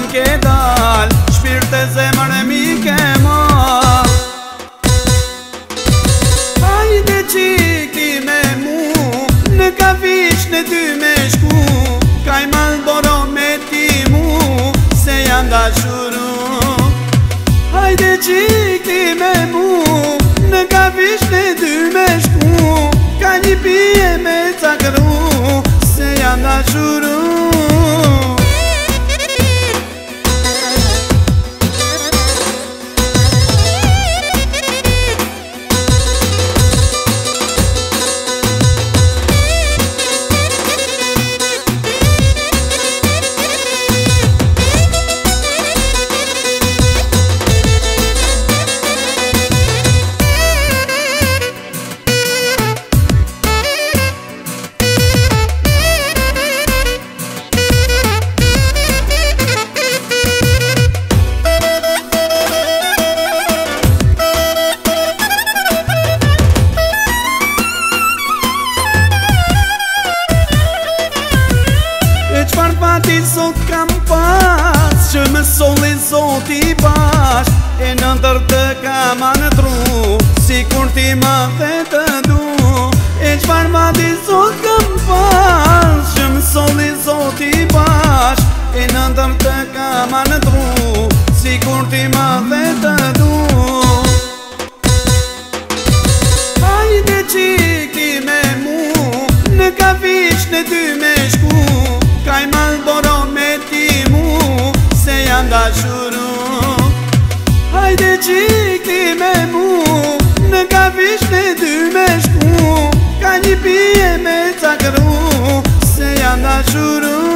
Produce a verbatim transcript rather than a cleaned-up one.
ke dal, shpirt e zemër e mi ke marr. Hajde qiki me mu, në kafish në ty me shku, kaj Marlboro me ti mu, se jam dashuru. Hajde qiki me mu, në kafish në ty me shku, ka një pije me cakru, se jam dashuru. Qfar pati sot kam pas, që më solli zoti bash, e në ndër të kam anëtru, si kur ti ma the të du. E qfar pati sot kam pas, që më solli zoti bash, e në ndër të kam anëtru, si kur ti ma the të du. Hajde qiki me mu, në kafish në ty me shku, kaj Marlboro me ti mu, se jam dashuru. Hajde qiki me mu, në kafish në ty me shku, ka një pije me cakru, se jam dashuru.